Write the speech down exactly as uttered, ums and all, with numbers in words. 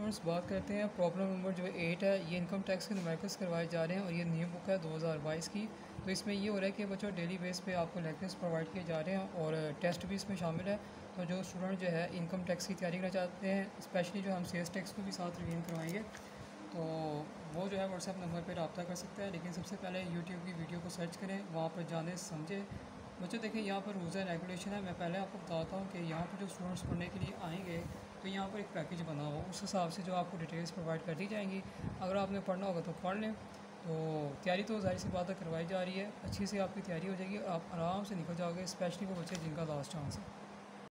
Students बात करते हैं प्रॉब्लम नंबर जो एट है। ये इनकम टैक्स के नुमेरिकल्स करवाए जा रहे हैं और ये न्यू बुक है दो हज़ार बाईस की। तो इसमें ये हो रहा है कि बच्चों डेली बेस पे आपको लेक्चर्स प्रोवाइड किए जा रहे हैं और टेस्ट भी इसमें शामिल है। तो जो स्टूडेंट जो है इनकम टैक्स की तैयारी करना चाहते हैं, स्पेशली जो हम सेल्स टैक्स को भी साथ रिवीजन करवाएंगे, तो वो जो है व्हाट्सएप नंबर पर रब्ता कर सकता है। लेकिन सबसे पहले यूट्यूब की वीडियो को सर्च करें, वहाँ पर जाने समझें। बच्चों देखिए यहाँ पर रूल्स एंड रेगुलेशन है। मैं पहले आपको बताता हूँ कि यहाँ पर जो स्टूडेंट्स पढ़ने के लिए आएंगे तो यहाँ पर एक पैकेज बना हो, उस हिसाब से जो आपको डिटेल्स प्रोवाइड कर दी जाएंगी। अगर आपने पढ़ना होगा तो पढ़ लें। तो तैयारी तो ज़ाहिर सी बात है करवाई जा रही है, अच्छी से आपकी तैयारी हो जाएगी, आप आराम से निकल जाओगे, स्पेशली वो बच्चे जिनका लास्ट चांस है।